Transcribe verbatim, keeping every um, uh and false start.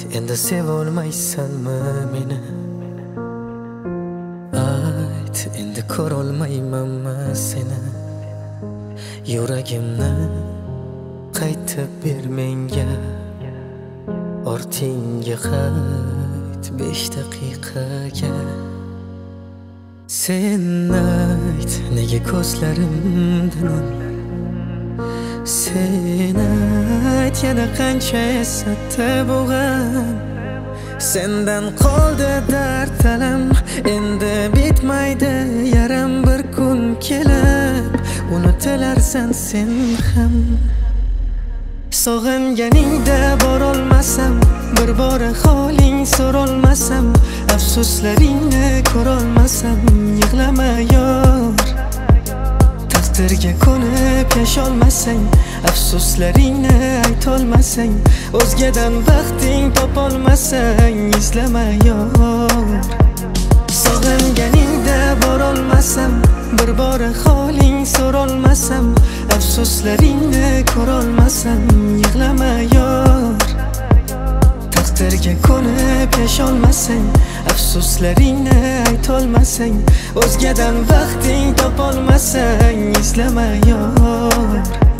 endi sevolmaysanmi meni? Ayt, endi ko'rolmaymanmi seni? Yuragimni qaytib ber menga, ortingga qayt besh daqiqaga. Sen ayt, nega ko'zlarimdan? Sen ayt, yana qancha esatdi bo'g'an? Sendan qoldi dard alam, endi bitmaydi yaram. Bir kun kelib unutilarsan sen ham. Sog'inganingda borolmasam, bir bora holing so'rolmasam, afsuslaringni ko'rolmasam, yig'lama yor. Taqdirga ko'nib yasholmasang, afsuslaringni aytolmasang, o'zgadan baxting topolmasang, izlama yor. Sog'inganingda borolmasam, bir bora holing so'rolmasam, afsuslaringni ko'rolmasam, yig'lama yor. Taqdirga ko'nib yasholmasang, afsuslaringni aytolmasang, o'zgadan baxting topolmasang, izlama yor.